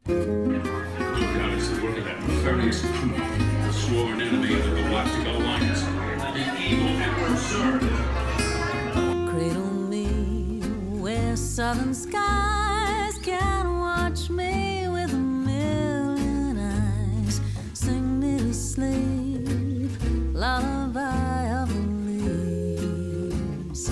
Look out, it's the work of that nefarious crew, the sworn enemy of the Galactic Alliance, the evil Emperor Zurg. Cradle me where southern skies can watch me with a million eyes. Sing me to sleep, lullaby of the leaves.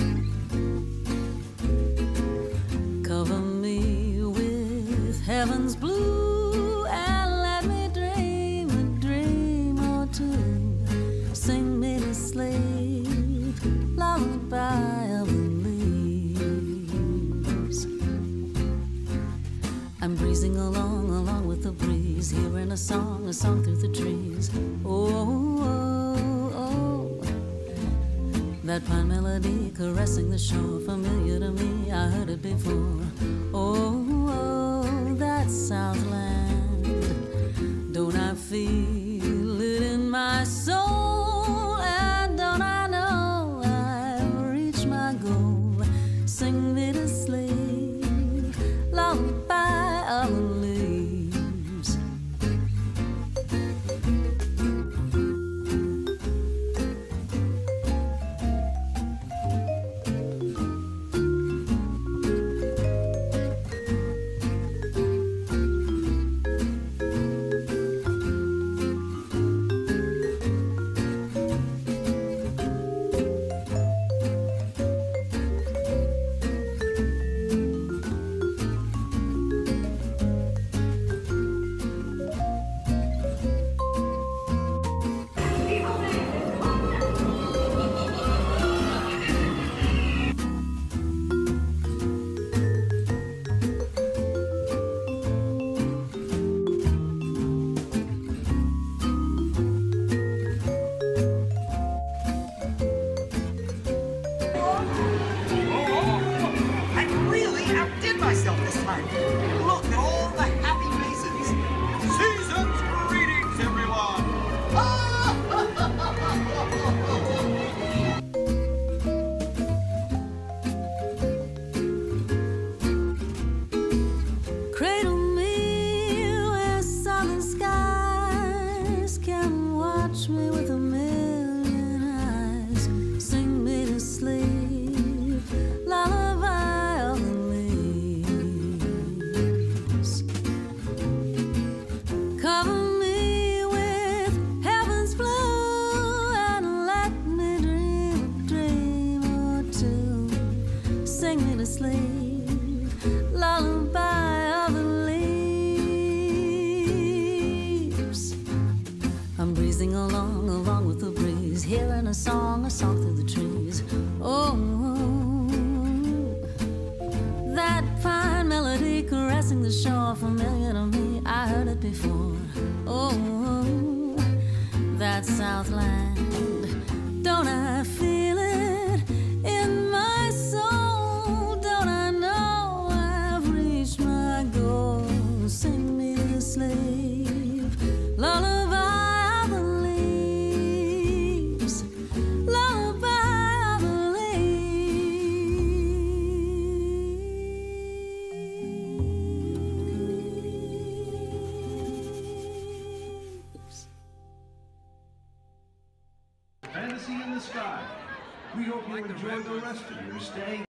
Cover me with heaven's blue and let me dream a dream or two. Sing me to sleep, lullaby of the leaves. I'm breezing along with the breeze, hearing a song through the trees. Oh, oh, oh, that pine melody caressing the shore, familiar to me, I heard it before. Oh, oh, that Southland, don't I feel it in my soul? And don't I know I've reached my goal? Sing me to sleep, lullaby of the leaves. Myself this time. Look at all the happy faces. Season's greetings, everyone. Cradle me where southern skies can watch me with a million eyes. Sing me to sleep, lullaby of the leaves. Cover me with heaven's blue and let me dream a dream or two. Sing me to sleep, lullaby of the leaves. I'm breezing along with the breeze, hearing a song through the trees. Oh, that fine melody caressing the shore, familiar to me, I heard it before. Oh, that Southland, don't I feel it in my soul? Don't I know I've reached my goal? Sing me to sleep, lullaby of the leaves, lullaby of the leaves. Fantasy in the sky. We hope you enjoy the rest of your stay.